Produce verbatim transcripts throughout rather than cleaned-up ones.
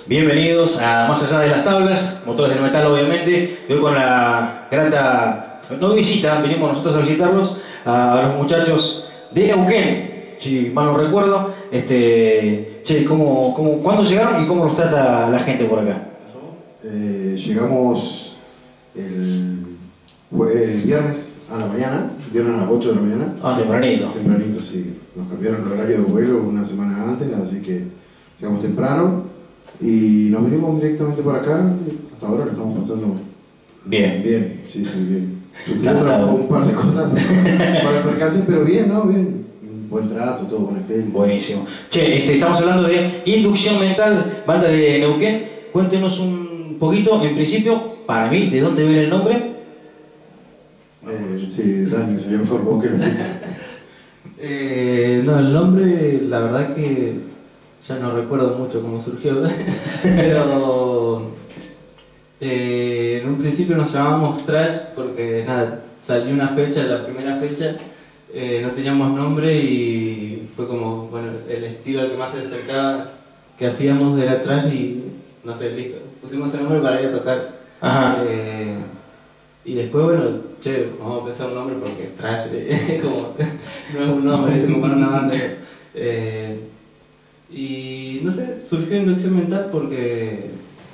Bienvenidos a Más Allá de las Tablas, Motores del Metal obviamente. Hoy con la grata, no visita, venimos nosotros a visitarlos, a los muchachos de Neuquén, si mal no recuerdo. Este, che, ¿cómo, cómo, ¿cuándo llegaron y cómo los trata la gente por acá? Eh, llegamos el jueves, viernes a la mañana, viernes a las ocho de la mañana. Ah, tempranito. Tempranito, sí. Nos cambiaron el horario de vuelo una semana antes, así que llegamos temprano y nos venimos directamente por acá. Hasta ahora lo estamos pasando bien. Bien, sí, sí, bien. Sufriendo un par de cosas para el percance, pero bien, ¿no? Bien. Buen trato, todo buen espíritu. Buenísimo. Che, este, estamos hablando de Inducción Mental, banda de Neuquén. Cuéntenos un poquito, en principio, para mí, ¿de dónde viene el nombre? Eh, sí, Dani, sería mejor vos que lo expliques. Eh, no, el nombre, la verdad que ya no recuerdo mucho cómo surgió, pero eh, en un principio nos llamábamos Trash porque nada, salió una fecha, la primera fecha, eh, no teníamos nombre y fue como, bueno, el estilo al que más se acercaba que hacíamos era Trash y no sé, listo, pusimos el nombre para ir a tocar. Ajá. Eh, Y después, bueno, che, vamos a pensar un nombre porque Trash, eh, como, no es un nombre, es como una banda. Eh, y no sé, surgió Inducción Mental porque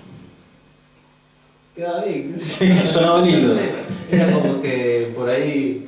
quedaba bien, qué sé yo. Sonaba lindo. No sé, era como que por ahí,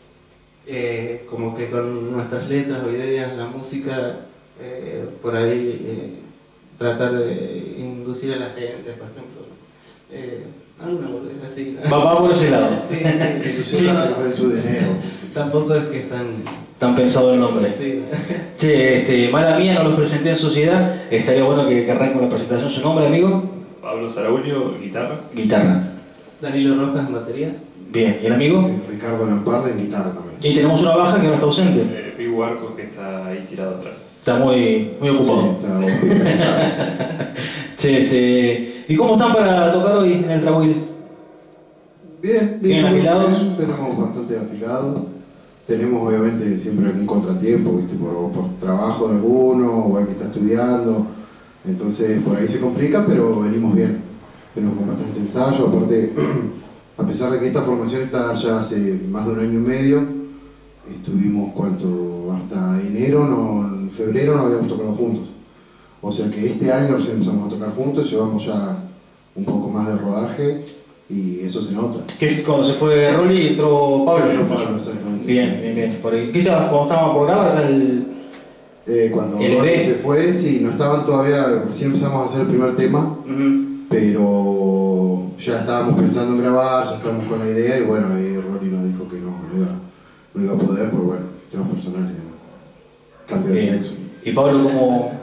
eh, como que con nuestras letras o ideas, la música, eh, por ahí eh, tratar de inducir a la gente, por ejemplo. Eh, alguna boludez así. Va, va por ese lado. Sí, sí. Sí, No, en su dinero. tampoco es que están... Tan pensado el nombre. Sí. Che, este, mala mía, no los presenté en sociedad. Estaría bueno que, que arranque con la presentación. ¿Su nombre, amigo? Pablo Zaraulio, guitarra. Guitarra. Danilo Rojas en batería. Bien, ¿y el amigo? Eh, Ricardo Lamparde en guitarra también. Y tenemos una baja que no está ausente. Eh, Pigu Arcos, que está ahí tirado atrás. Está muy, muy ocupado. Sí, está hospitalizado. Che, este, ¿y cómo están para tocar hoy en el Trabuil? Bien, bien. ¿Bien afilados? Bien, empezamos bastante afilados. Tenemos obviamente siempre algún contratiempo, ¿viste? Por, por trabajo de alguno, o el que está estudiando. Entonces por ahí se complica, pero venimos bien. Venimos con bastante ensayo. Aparte, a pesar de que esta formación está ya hace más de un año y medio, estuvimos cuánto, hasta enero, no, en febrero no habíamos tocado juntos. O sea que este año recién empezamos a tocar juntos, llevamos ya un poco más de rodaje y eso se nota. Que cuando se fue Rolly entró Pablo. Pablo, exactamente. Bien, bien, bien. Por ahí. ¿Qué estaba, cuando estábamos por grabar ya el...? Eh, cuando ¿El Rolly E P? se fue, sí, no estaban todavía, recién empezamos a hacer el primer tema, Uh-huh. pero ya estábamos pensando en grabar, ya estábamos con la idea y bueno, ahí Rolly nos dijo que no, no iba, no iba a poder por bueno, temas personales, ¿no? Cambio de Bien. sexo. ¿Y Pablo cómo...?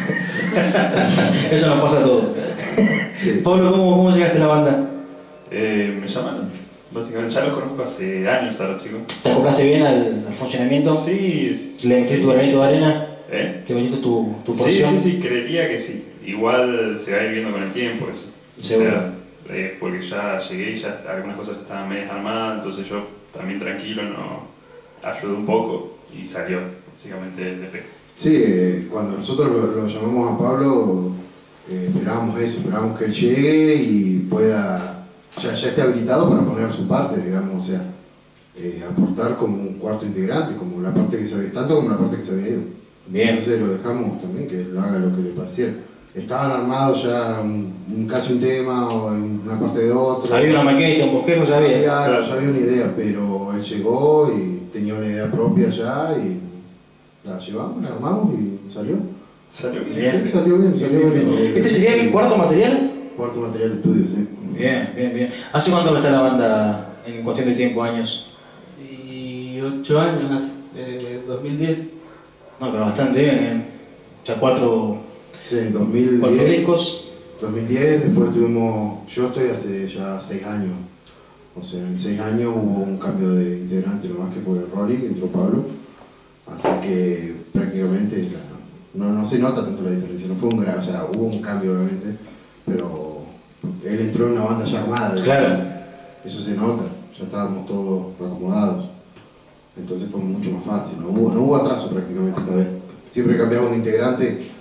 Eso nos pasa a todos. Sí. Pablo, ¿cómo, cómo llegaste a la banda? Eh, me llamaron. Básicamente, ya los conozco hace años a los chicos. ¿Te acoplaste bien al, al funcionamiento? Sí, sí. ¿Le metiste tu granito de arena? ¿Eh? ¿Le metiste tu, tu Sí, porción? sí, sí, creería que sí. Igual se va a ir viendo con el tiempo eso. Seguro. O sea, eh, porque ya llegué y ya algunas cosas estaban medio armadas, entonces yo también tranquilo no ayudé un poco y salió básicamente el E P. Sí, eh, cuando nosotros lo, lo llamamos a Pablo, eh, esperábamos eso, esperábamos que él llegue y pueda, ya, ya esté habilitado para poner su parte, digamos, o sea, eh, aportar como un cuarto integrante, como la parte que se había, tanto como la parte que se había ido. Bien. Entonces lo dejamos también que él haga lo que le pareciera. Estaban armados ya un, un casi un tema o una parte de otro. Había una maqueta, un bosquejo, ya había. Ya, ya había una idea, pero él llegó y tenía una idea propia ya y la llevamos, la armamos y salió. Salió bien. Bien. Sí, salió bien, salió bien. ¿Este sería el cuarto material? Cuarto material de estudio, sí. Bien, bien, bien. ¿Hace cuánto está la banda en cuestión de tiempo, años? Y ocho años hace, eh, dos mil diez. No, pero bastante bien, ¿eh? Ya cuatro, Sí, dos mil cuatro diez, discos. dos mil diez, después tuvimos, yo estoy hace ya seis años. O sea, en seis años hubo un cambio de integrante nomás que fue Rolly, entró Pablo. Así que prácticamente la, no, no se nota tanto la diferencia, no fue un gran, o sea, hubo un cambio obviamente, pero él entró en una banda ya armada. Claro. Eso se nota, ya estábamos todos acomodados. Entonces fue mucho más fácil, no hubo, no hubo atraso prácticamente esta vez. Siempre cambiaba un integrante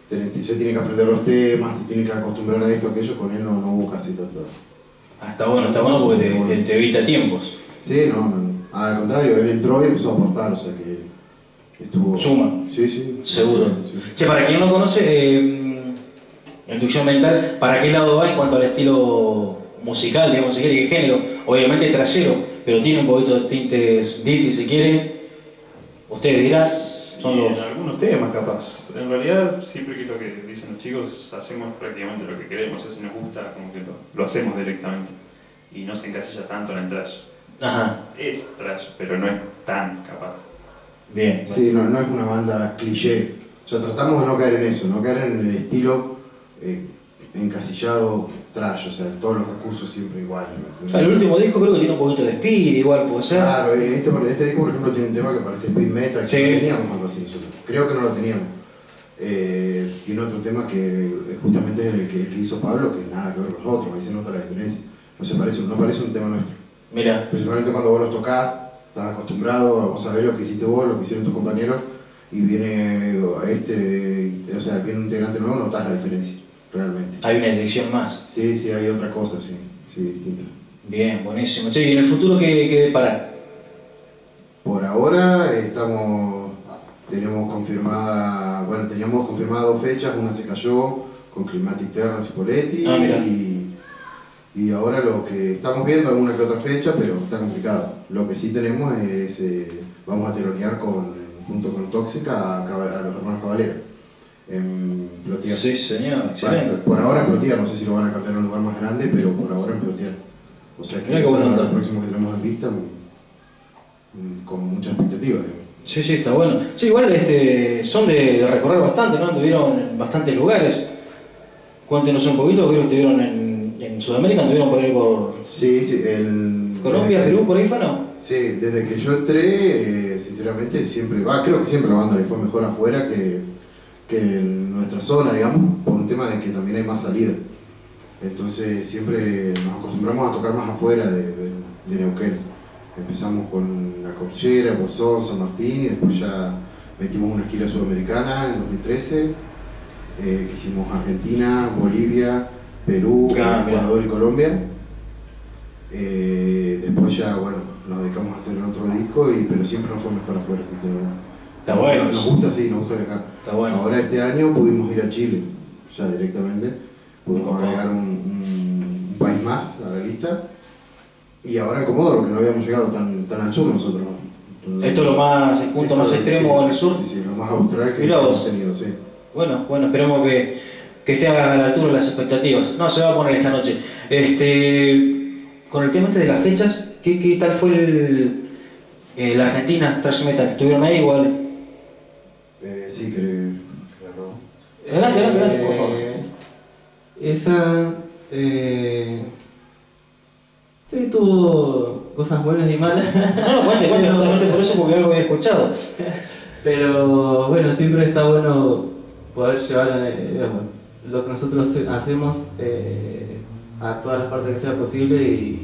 se tiene que aprender los temas, se tiene que acostumbrar a esto, aquello, con él no, no hubo casi tanto. Ah, está bueno, está bueno porque te, te, te evita tiempos. Sí, no, no, al contrario, él entró y empezó a aportar, o sea que estuvo... Suma. Sí, sí. Seguro. Sí. Che, para quien no conoce, eh, Instrucción Mental, ¿para qué lado va en cuanto al estilo musical, digamos, si quiere, qué género? Obviamente trayero, pero tiene un poquito de tintes Diti, si quiere. Ustedes dirán, son Y los... en algunos temas capaz. En realidad, siempre que lo que dicen los chicos, hacemos prácticamente lo que queremos. O sea, si nos gusta, como que lo, lo hacemos directamente. Y no se encasilla tanto en el trash. Ajá, Es trash, pero no es tan capaz. bien. Sí, no, no es una banda cliché. O sea, tratamos de no caer en eso, no caer en el estilo eh, encasillado trash, o sea, todos los recursos siempre iguales. O sea, el último disco creo que tiene un poquito de speed, igual puede ser. Claro, este, este disco por ejemplo tiene un tema que parece speed metal, que Sí. no teníamos algo así nosotros. Creo que no lo teníamos. Eh, tiene otro tema que justamente es el que, el que hizo Pablo, que nada que ver con nosotros, ahí se nota la diferencia. No se parece, no parece un tema nuestro. Mira, Principalmente cuando vos los tocás, estás acostumbrado, vos sabés lo que hiciste vos, lo que hicieron tus compañeros, y viene este, o sea, viene un integrante nuevo, notás la diferencia, realmente. hay una sección más. Sí, sí, hay otra cosa, sí, sí, distinta. Bien, buenísimo. Che, ¿y en el futuro qué, qué depara? Por ahora estamos, tenemos confirmada, bueno, teníamos confirmadas dos fechas, una se cayó con Climatic Terrence y Poletti, Ah, mira. y, y ahora lo que estamos viendo alguna que otra fecha, pero está complicado. Lo que sí tenemos es, eh, vamos a telonear con, junto con Tóxica a, Caba- a los hermanos Cabalera, en Plotier. Sí, señor, excelente. Bueno, por ahora en Plotier, no sé si lo van a cambiar a un lugar más grande, pero por ahora en Plotier. O sea que Mirá qué eso buena es lo onda. próximo que tenemos en vista, mm, con mucha expectativa. digamos. Sí, sí, está bueno. Sí, igual este, son de, de recorrer bastante, ¿no? Anduvieron en bastantes lugares. Cuéntenos un poquito, creo que estuvieron en, en Sudamérica, anduvieron por ahí por Sí, sí, el... Colombia, desde- Perú, por ahí fue, ¿no? Sí, desde que yo entré, eh, sinceramente, siempre va, creo que siempre la banda le fue mejor afuera que, que en nuestra zona, digamos, por un tema de que también hay más salida. Entonces siempre nos acostumbramos a tocar más afuera de, de, de Neuquén. Empezamos con La Cordillera, Bolsón, San Martín, y después ya metimos una gira sudamericana en dos mil trece, eh, que hicimos Argentina, Bolivia, Perú, Claro, mira. Ecuador y Colombia. Eh, después ya, bueno, nos dedicamos a hacer el otro disco, y, pero siempre nos fue mejor afuera, sinceramente. Está bueno. Nos, nos gusta, sí, nos gusta viajar. Está bueno. Ahora este año pudimos ir a Chile, ya directamente. Pudimos Ojo. agregar un, un- un país más a la lista. Y ahora en Comodoro, que no habíamos llegado tan, tan al sur nosotros. Esto es lo más, el punto Esto, más extremo sí, en el sur. Sí, sí, lo más austral que Mirá hemos vos. tenido, sí. Bueno, bueno, esperemos que, que esté a la altura de las expectativas. No, se va a poner esta noche. Este, con el tema este de las fechas, ¿qué, qué tal fue el, eh, la Argentina Thrash Metal? ¿Estuvieron ahí igual? Eh, sí, que... claro. Adelante, adelante, adelante, por favor. Eh, Esa. Eh, sí, tuvo cosas buenas y malas. No, no, cuente, cuente, justamente por eso, porque algo he escuchado. Pero bueno, siempre está bueno poder llevar eh, digamos, lo que nosotros hacemos eh, a todas las partes que sea posible y,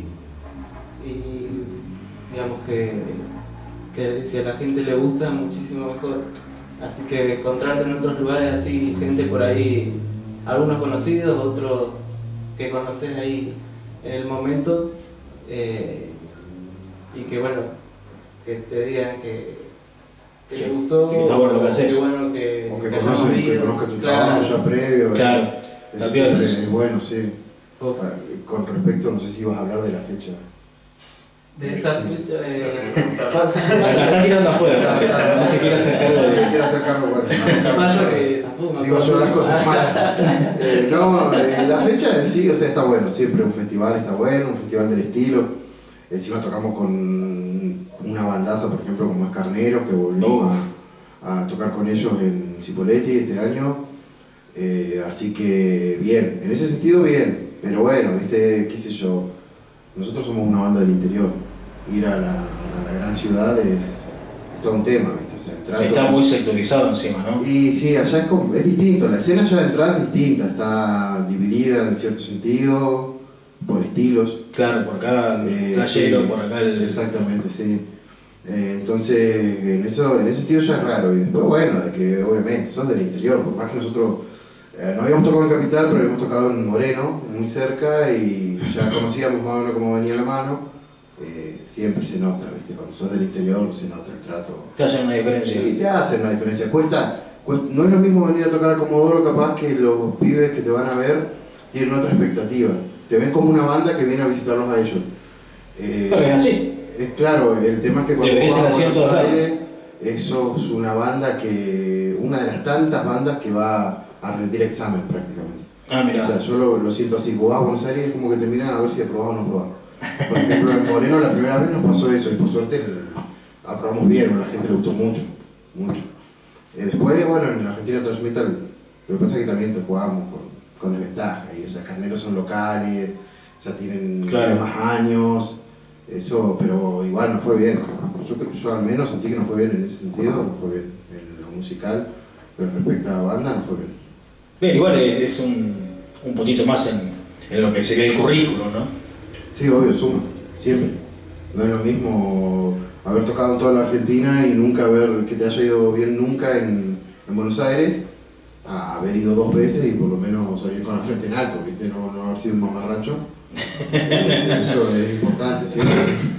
y digamos que, que si a la gente le gusta, muchísimo mejor. Así que encontrarte en otros lugares así, gente por ahí, algunos conocidos, otros que conoces ahí en el momento, eh, y que bueno, que te digan que, que Que- te gustó, que está bueno lo que haces. qué bueno que, O que, que hayas conocen, que ido. conozca tu Claro. trabajo ya previo. eh. Claro, Eso la siempre piola. es bueno, sí. O- Ah, Con respecto, no sé si ibas a hablar de la fecha. De esa Sí. fecha, eh, La está tirando afuera, porque se- no se quiere hacer cargo Si de... quiere hacer cargo, bueno. ¿qué pasa? Que tampoco me Digo yo acuerdo. las cosas mal. Eh, no, eh, la fecha en sí, o sea, está bueno, siempre un festival está bueno, un festival del estilo. Encima tocamos con una bandaza, por ejemplo, como es Carnero, que volvimos a, a tocar con ellos en Cipolletti este año. Eh, así que bien, en ese sentido bien, pero bueno, viste, qué sé yo, nosotros somos una banda del interior. Ir a la, a la gran ciudad es, es todo un tema, viste. O sea, el trato- Está muy sectorizado encima, ¿no? y sí, allá es, como, es distinto, la escena ya de entrada es distinta, está dividida en cierto sentido, por estilos. Claro, por acá el Eh, trayero, sí, por acá el... Exactamente, sí. Eh, entonces, en, eso, en ese sentido ya es raro. Y después, bueno, de que obviamente sos del interior, por más que nosotros Eh, no habíamos tocado en Capital, pero habíamos tocado en Moreno, muy cerca, y ya conocíamos más o menos cómo venía la mano. Eh, siempre se nota, ¿viste? Cuando sos del interior se nota el trato. Te hacen una diferencia. Sí, te hacen una diferencia. Cuesta, cuesta, no es lo mismo venir a tocar a Comodoro, capaz que los pibes que te van a ver tienen otra expectativa. Te ven como una banda que viene a visitarlos a ellos. Eh, Pero es así. Es claro, el tema es que cuando Debería vas a ser así en Buenos todos Aires, eso es una banda que, una de las tantas bandas que va a rendir examen prácticamente. Ah, mira. O sea, yo lo, lo siento así, vos vas a Buenos Aires es como que te miran a ver si aprobás o no aprobás. Por ejemplo, en Moreno la primera vez nos pasó eso y por suerte aprobamos bien, a la gente le gustó mucho, mucho. Eh, después, bueno, en Argentina Thrash Metal, lo que pasa es que también te jugamos con, con desventaja, y, o sea, Carneros son locales, ya tienen, Claro. tienen más años, eso, pero igual nos fue bien. Yo, creo- yo al menos sentí que nos fue bien en ese sentido, nos fue bien en lo musical, pero respecto a banda nos fue bien. Bien, igual es, es un, un puntito más en, en lo que sería el currículum, ¿no? Sí, obvio, suma, siempre. No es lo mismo haber tocado en toda la Argentina y nunca haber, que te haya ido bien nunca en, en Buenos Aires, a haber ido dos veces y por lo menos salir con la frente en alto, ¿viste? No, no haber sido un mamarracho. Eh, eso es importante, siempre.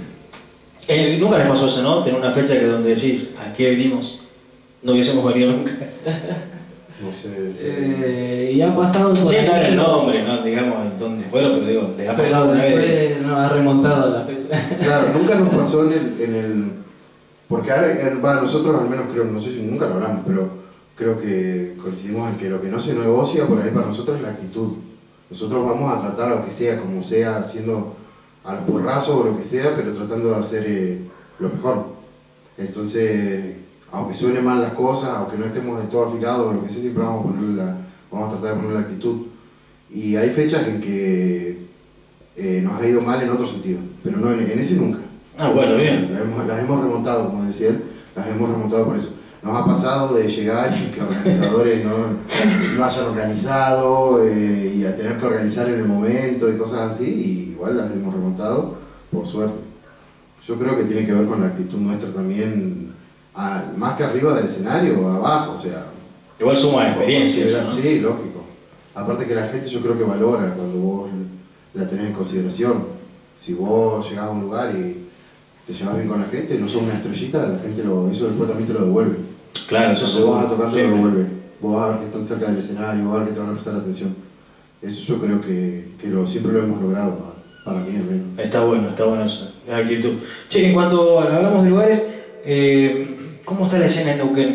Eh, nunca les pasó eso, ¿no? Tener una fecha que donde decís, ¿a qué venimos? No hubiésemos venido nunca. No sé, sí. Eh, y ha pasado por Sin ahí, dar el pero- nombre, ¿no? Digamos en dónde fueron, pero digo, les ha Pero pasado una vez. después no ha remontado la fecha. Claro, nunca nos pasó en el, en el porque ahora, en- va, nosotros al menos creo, no sé si nunca lo hablamos, pero creo que coincidimos en que lo que no se negocia por ahí para nosotros es la actitud. Nosotros vamos a tratar lo que sea, como sea, haciendo a los porrazos o lo que sea, pero tratando de hacer eh, lo mejor. Entonces, aunque suenen mal las cosas, aunque no estemos de todo afilados o lo que sea, siempre vamos a, ponerle la, vamos a tratar de poner la actitud. Y hay fechas en que eh, nos ha ido mal en otro sentido, pero no en, en ese nunca. Ah, bueno, bien. Las hemos, las hemos remontado, como decía él, las hemos remontado por eso. Nos ha pasado de llegar y que organizadores no, no hayan organizado eh, y a tener que organizar en el momento y cosas así, y igual las hemos remontado, por suerte. Yo creo que tiene que ver con la actitud nuestra también, a- más que arriba del escenario, abajo, o sea. Igual suma experiencia, eso, ¿no? Sí, lógico. Aparte que la gente yo creo que valora cuando vos la tenés en consideración. Si vos llegás a un lugar y te llevas bien con la gente, no sos una estrellita, la gente lo, eso después también te lo devuelve. Claro, eso Cuando vos vas a seguro. tocar te lo Siempre. devuelve. Vos vas a ver que están cerca del escenario, vos vas a ver que te van a prestar atención. Eso yo creo que, que lo, siempre lo hemos logrado, para mí al menos. Está bueno, está bueno eso, la actitud. Che, en cuanto a- hablamos de lugares, eh, ¿cómo está la escena en Neuquén?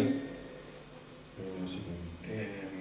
No sé cómo-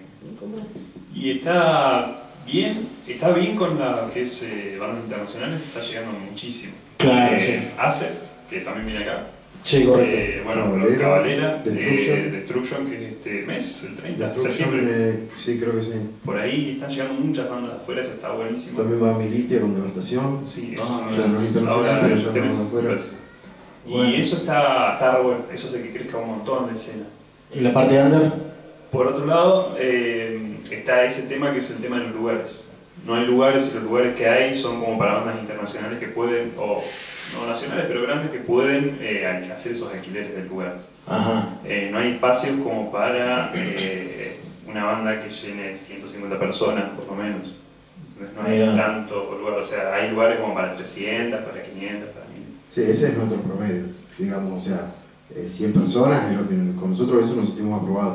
Eh, y está bien, está bien con la que es eh, bandas internacionales, está llegando muchísimo. Claro, Eh, sí. Acer, que también viene acá. Sí, correcto. Eh, bueno, Cabalera, Cabalera, Destruction. eh, Destruction, que es este mes, el treinta de Destruction, septiembre. eh, sí, creo que sí. Por ahí están llegando muchas bandas afuera, eso está buenísimo. También va Militia con Devastación. Sí, Ah, eso claro, no es internacional, ahora pero el ya tema vamos es- afuera. me parece. Y Bueno. eso está, está re bueno, eso hace que crezca un montón la escena. ¿Y la parte de under? Por otro lado, eh, está ese tema que es el tema de los lugares. No hay lugares y los lugares que hay son como para bandas internacionales que pueden, o no nacionales, pero grandes que pueden eh, al- hacer esos alquileres de lugares. Ajá. Eh, no hay espacios como para eh, una banda que llene ciento cincuenta personas, por lo menos. Entonces no hay Mirá. tanto lugar, o sea, hay lugares como para trescientas, para quinientas, para mil. Sí, ese es nuestro promedio, digamos, o sea, eh, cien personas es lo que con nosotros eso nos sentimos aprobados.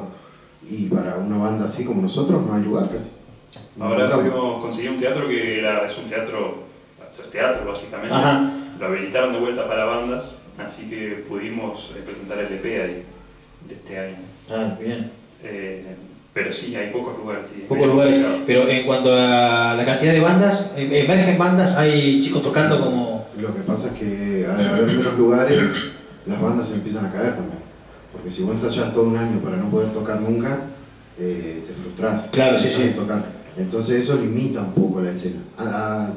Y para una banda así como nosotros no hay lugar casi. No Ahora encontramos. pudimos conseguir un teatro que era, es un teatro, para hacer teatro básicamente. Ajá. Lo habilitaron de vuelta para bandas, así que pudimos eh, presentar el E P ahí de este año. Ah, bien. Eh, pero sí, hay pocos lugares. Sí, es Pocos medio lugares, complicado. pero en cuanto a la cantidad de bandas, em- emergen bandas, hay chicos tocando como... Lo que pasa es que al haber menos lugares, las bandas se empiezan a caer también. Porque si vos ensayás todo un año para no poder tocar nunca, eh, te frustrás. Claro, sí, dejás sí. de tocar. Entonces eso limita un poco la escena. Ah,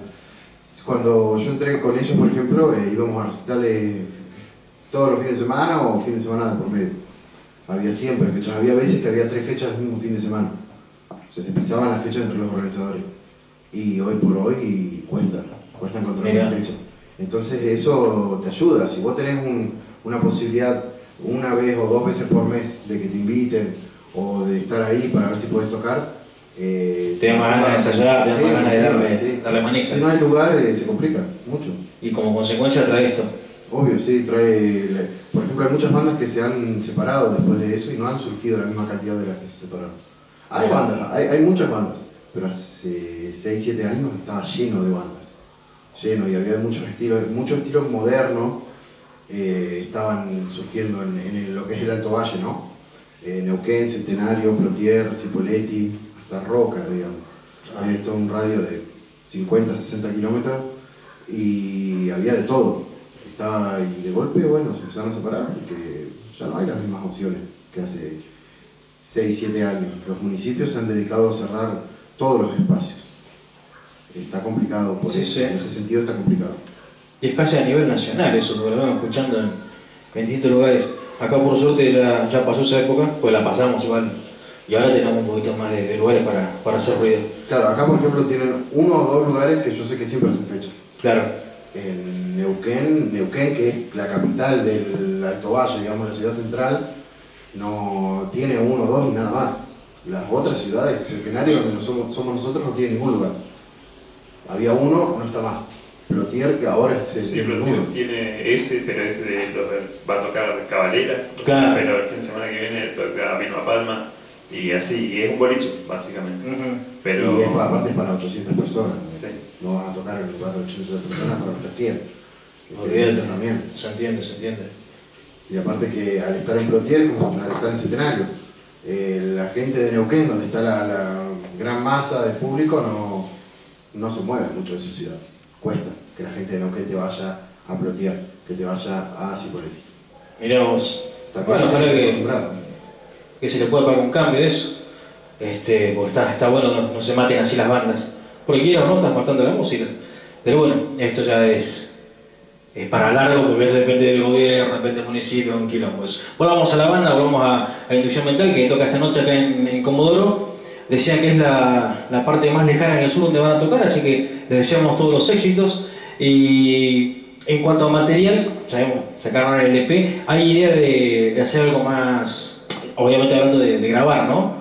cuando yo entré con ellos, por ejemplo, eh, íbamos a recitales todos los fines de semana o fin de semana por medio. Había siempre fechas, había veces que había tres fechas el mismo fin de semana. O sea, se pisaban las fechas entre los organizadores. Y hoy por hoy cuesta, cuesta encontrar Mirá. una fecha. Entonces eso te ayuda. Si vos tenés un- una posibilidad una vez o dos veces por mes de que te inviten o de estar ahí para ver si podés tocar, Eh, Te da más ganas de ensayar, te da sí, más ganas de darle, sí. darle manija. Si no hay lugar, eh, se complica mucho. Y como consecuencia trae esto. Obvio, sí, trae... Por ejemplo, hay muchas bandas que se han separado después de eso y no han surgido la misma cantidad de las que se separaron. Hay bandas, hay, hay muchas bandas, pero hace seis siete años estaba lleno de bandas. Lleno, y había muchos estilos, muchos estilos modernos eh, estaban surgiendo en, en el- lo que es el Alto Valle, ¿no? Eh, Neuquén, Centenario, Plotier, Cipolletti, hasta Roca, digamos. Ah. Eh, todo un radio de cincuenta, sesenta kilómetros y había de todo. Estaba, y de golpe, bueno, se empezaron a separar porque ya no hay las mismas opciones que hace seis siete años. Los municipios se han dedicado a cerrar todos los espacios. Está complicado, por Sí, eso. sí. En ese sentido está complicado. Y es casi a nivel nacional eso, porque lo vemos escuchando en, en distintos lugares. Acá por suerte ya, ya pasó esa época, pues la pasamos igual. Y ahora tenemos un poquito más de, de lugares para, para hacer ruido. Claro, acá por ejemplo tienen uno o dos lugares que yo sé que siempre hacen fechas. Claro. En Neuquén, Neuquén, que es la capital del Alto Valle, digamos la ciudad central, no tiene uno o dos y nada más. Las otras ciudades, Centenario, donde no somos, somos nosotros, no tiene ningún lugar. Había uno, no está más. Plotier, que ahora es el Sí, tiene pero uno. tiene ese, pero es de los de- va a tocar Cabalera, o sea, Claro. pero el fin de semana que viene toca Vilma Palma y así, y es un boliche, básicamente. Ujú. Pero Y es, pa- aparte es para ochocientas personas. Sí. No vas a tocar en un lugar de ochocientas personas para los trescientos. Olvídate. También. Se entiende, se entiende. Y aparte que al estar en Plotier, como al estar en Centenario, eh, la gente de Neuquén, donde está la, la gran masa del público, no, no se mueve mucho de su ciudad. Cuesta que la gente de Neuquén te vaya a Plotier, que te vaya a Cipolletti. Mirá vos. También Bueno, se ojalá tiene que que, acostumbrar. que se le pueda pagar un cambio de eso. Este, porque está, está bueno que no, no se maten así las bandas. Porque quiera o no, están matando la música. Pero bueno, esto ya es, es para largo porque eso depende del gobierno, depende del municipio, un quilombo. Eso. Volvamos a la banda, volvamos a, a Inducción Mental, que toca esta noche acá en, en Comodoro. Decían que es la, la parte más lejana en el sur donde van a tocar, así que les deseamos todos los éxitos. Y en cuanto a material, sabemos, sacaron el E P, hay idea de, de hacer algo más, obviamente hablando de, de grabar, ¿no?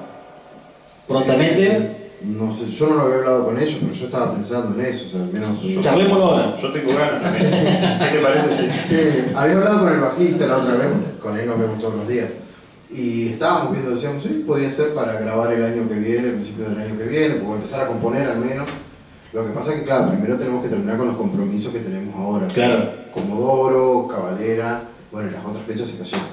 Prontamente. No sé, yo no lo había hablado con ellos, pero yo estaba pensando en eso, o sea, al menos yo- Charlémoslo ahora. yo tengo ganas también. ¿Qué te parece? Sí. Sí, había hablado con el bajista la otra vez, con él nos vemos todos los días. Y estábamos viendo, decíamos, sí, podría ser para grabar el año que viene, el principio del año que viene, o empezar a componer al menos. Lo que pasa es que, claro, primero tenemos que terminar con los compromisos que tenemos ahora. Claro. Comodoro, Cabalera, bueno, y las otras fechas se cayeron.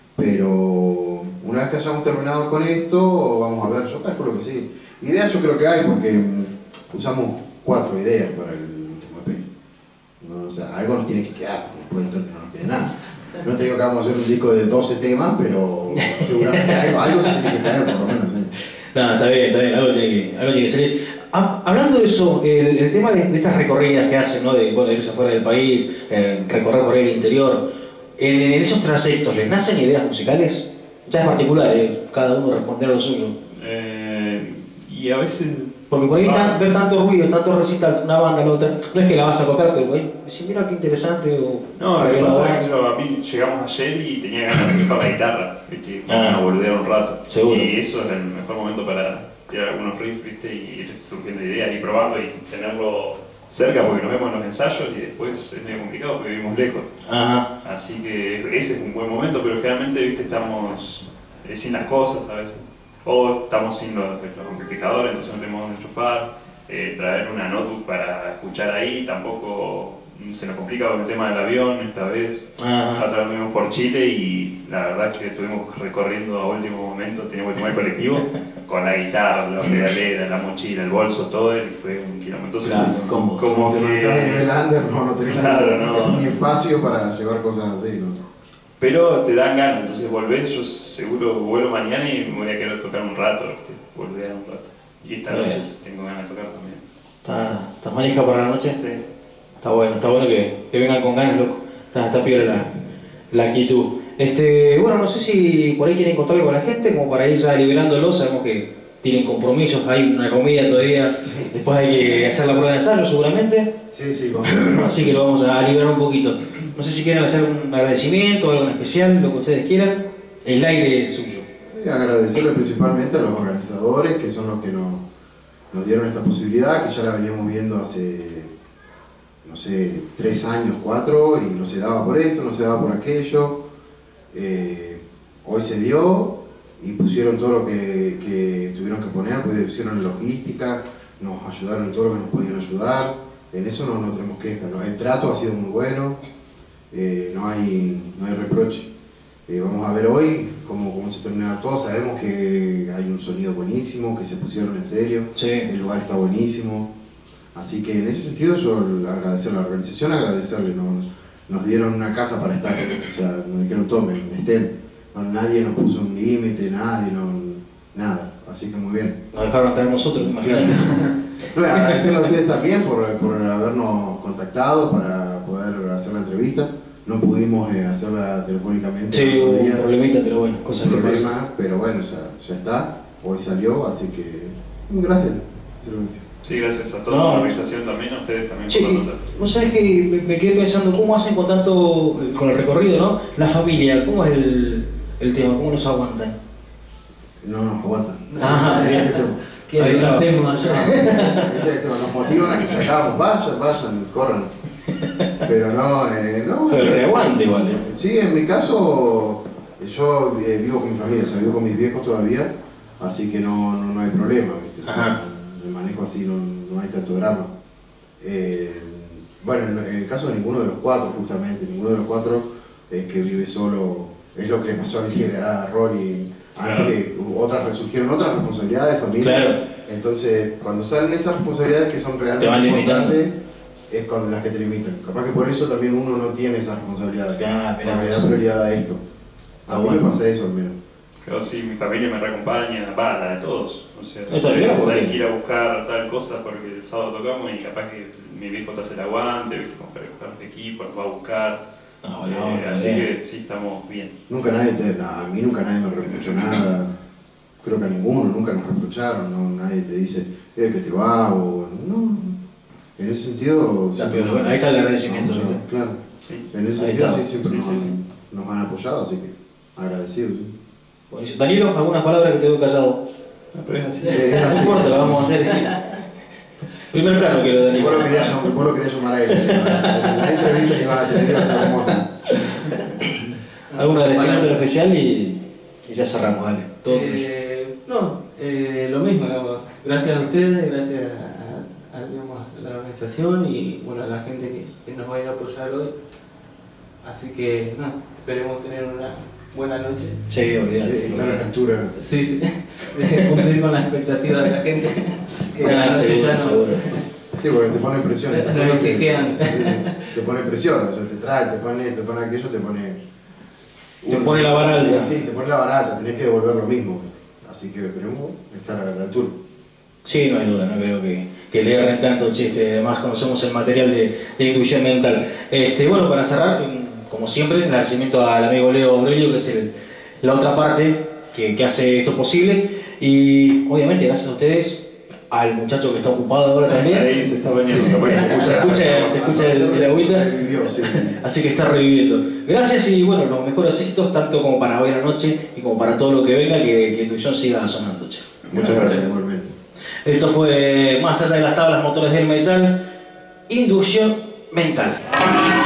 Pero una vez que hayamos terminado con esto, vamos a ver, yo calculo que sí. Ideas yo creo que hay, porque mm, usamos cuatro ideas para el último E P. No, o sea, algo nos tiene que quedar, no puede ser que no nos quede nada. No te digo que vamos a hacer un disco de doce temas, pero seguramente algo, algo se tiene que caer, por lo menos. ¿Sí? No, está bien, está bien, algo tiene que, algo tiene que salir. Ah, hablando de eso, el, el tema de, de estas recorridas que hacen, ¿no? De bueno, irse afuera del país, eh, recorrer por ahí el interior, en, en esos trayectos, ¿les nacen ideas musicales? Ya es particular, eh, cada uno responder a lo suyo. Eh, y a veces Porque por ahí Ah. tan- ver tanto ruido, tanto recital, una banda, la otra, no es que la vas a tocar, pero ahí, si mira qué interesante o... No, para lo que la pasa hagas. es que yo, a mí llegamos ayer y tenía ganas de tocar la guitarra, ¿viste? Ah. A volver un rato. Seguro. Y eso es el mejor momento para tirar algunos riffs, ¿viste? Y ir surgiendo ideas, ir probando y tenerlo cerca porque nos vemos en los ensayos y después es medio complicado porque vivimos lejos. Ajá. Así que ese es un buen momento, pero generalmente, ¿viste? Estamos eh, sin las cosas a veces. O estamos sin los, los amplificadores, entonces no tenemos dónde enchufar. Eh, traer una notebook para escuchar ahí tampoco se nos complica con el tema del avión esta vez. Ajá. Otra vez estuvimos por Chile y la verdad es que estuvimos recorriendo a último momento, teníamos que tomar el colectivo con la guitarra, la pedalera, la mochila, el bolso, todo y fue un kilómetro. Entonces, Claro, ¿cómo? como Te marcas a nivel que... under, no, no tenés Claro, no. ni espacio para llevar cosas así, ¿no? Pero te dan ganas, entonces volvés, yo seguro vuelvo mañana y me voy a querer tocar un rato, ¿viste? Volver un rato. Y esta Está noche bien. tengo ganas de tocar también. ¿Estás está manija para la noche? Sí. Está bueno, está bueno que, que vengan con ganas, loco. Está, está piola la, la actitud. Este, bueno, no sé si por ahí quieren encontrarlo con la gente, como para ir ya liberándolo. Sabemos que tienen compromisos, hay una comida todavía. Sí. Después hay que hacer la prueba de ensayo, seguramente. Sí, sí, vamos. Así que lo vamos a liberar un poquito. No sé si quieren hacer un agradecimiento, algo en especial, lo que ustedes quieran. El aire es suyo. Y agradecerle principalmente a los organizadores, que son los que nos nos dieron esta posibilidad que ya la veníamos viendo hace, no sé, tres años, cuatro, y no se daba por esto, no se daba por aquello. Eh, hoy se dio y pusieron todo lo que, que tuvieron que poner, pues pusieron logística, nos ayudaron en todo lo que nos podían ayudar. En eso no, no tenemos quejas, ¿no? El trato ha sido muy bueno, eh, no, hay, no hay reproche. Eh, vamos a ver hoy cómo, cómo se termina todo. Sabemos que hay un sonido buenísimo, que se pusieron en serio, Sí. el lugar está buenísimo. Así que en ese sentido yo agradecer a la organización, agradecerle, ¿no? Nos dieron una casa para estar, o sea, nos dijeron tomen, estén. No, nadie nos puso un límite, nadie, no, nada. Así que muy bien. Nos dejaron estar nosotros, imagínate. No, agradecerle a ustedes también por, por habernos contactado para poder hacer la entrevista. No pudimos eh, hacerla telefónicamente. Sí, el hubo otro día. un problemita, pero bueno, cosas que pasan. Problema, pero bueno, ya, ya está. Hoy salió, así que gracias. Sí, gracias a toda No. la organización también, a ustedes también Che, por la nota. vos sabés que me, me quedé pensando, ¿cómo hacen con tanto, con el recorrido, ¿no? La familia, ¿cómo es el, el tema? ¿Cómo nos aguantan? No nos aguantan. Ah, Ese es el bien. tema. Que Ahí está. tratemos allá. Ese es el tema. Nos motivan a que salgamos, vayan, vayan, corran. Pero no, eh, no. Pero el reaguante igual, ¿eh? Sí, en mi caso, yo eh, vivo con mi familia, o sea, vivo con mis viejos todavía, así que no, no, no hay problema, ¿viste? Ajá. Me manejo así, no, no hay tanto drama. Eh, bueno, en el caso de ninguno de los cuatro, justamente, ninguno de los cuatro es que vive solo, es lo que le pasó a Miguel, a Ronnie, antes Claro. que otras, surgieron otras responsabilidades, familia. Claro. Entonces, cuando salen esas responsabilidades que son Te van realmente limitando. importantes, es cuando las que te limitan. Capaz que por eso también uno no tiene esas responsabilidades. Claro, mirá Porque le vos. da prioridad a esto. A Ah, mí bueno. me pasa eso al menos. Claro, sí, mi familia me reacompaña, va, la de todos. O sea, Está bien, hay porque- que ir a buscar tal cosa porque el sábado tocamos y capaz que mi viejo te hace el aguante, ¿viste? Como para buscar los equipos, nos va a buscar. No, no, Eh, está así bien. que sí, estamos bien. Nunca nadie te, na- a mí nunca nadie me reprochó nada. Creo que a ninguno, nunca nos reprocharon. ¿No? Nadie te dice eh, que te va o no. En ese sentido. Está siempre bien, nos- ahí está el agradecimiento, nos- ¿viste? Claro. Sí. En ese Ahí sentido está. sí, siempre Sí, nos, sí, han, sí. nos han apoyado, así que agradecidos. ¿sí? Buenísimo. Danilo, ¿algunas palabras que te veo callado? No, pero es así. Eh, es No así. importa, lo vamos a hacer. Primer plano quiero, Danilo. Vos lo querías llamar, vos lo querías llamar a él. La, la entrevista que iban a tener iba a ser hermosa. Algún agradecimiento especial y, y ya cerramos, dale. Todo tuyo. Eh, no, eh, lo mismo, digamos. Gracias a ustedes, gracias a, a, digamos, a la organización y bueno, a la gente que, que nos va a ir a apoyar hoy. Así que, no, esperemos tener una buena noche. Sí, Eh, olvidate. Estar a la altura. Sí, sí, de cumplir con las expectativas de la gente. Que Ah, la noche seguro, ya no, seguro. Sí, porque te ponen presión. Nos Te ponen- exigían. Te pone presión, o sea, te trae, te pone esto, te pone aquello, te pone. Te pone la vara alta. Sí, te pone la barata, tenés que devolver lo mismo. Así que esperemos estar a la altura. Sí, no hay duda, no creo que, que le erren tanto chiste, además conocemos el material de, de intuición mental. Este, bueno, para cerrar, como siempre, agradecimiento al amigo Leo Aurelio, que es el, la otra parte que, que hace esto posible, y obviamente gracias a ustedes, al muchacho que está ocupado ahora también. Ahí se está bañando, capaz que se Se escucha. escucha, se escucha el, el agüita. Revivió, sí. Así que está reviviendo. Gracias y bueno, los mejores éxitos, tanto como para hoy a la noche y como para todo lo que venga, que, que Intuición siga sonando. Che. Muchas gracias, igualmente. Esto fue Más allá de las tablas, motores del metal, Inducción Mental.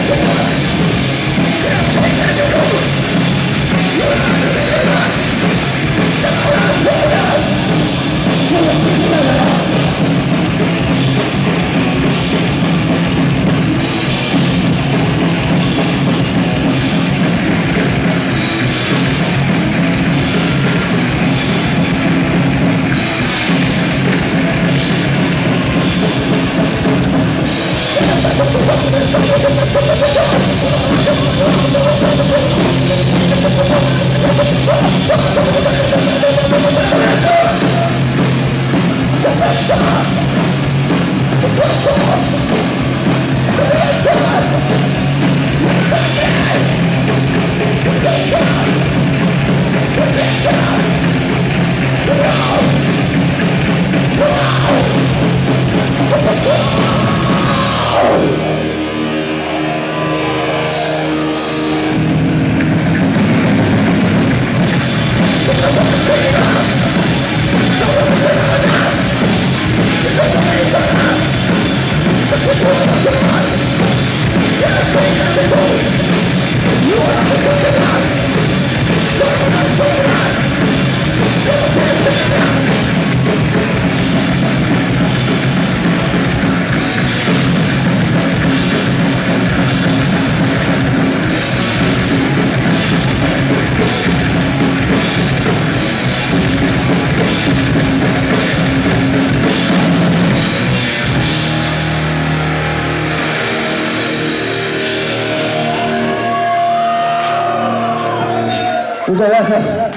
Muchas gracias.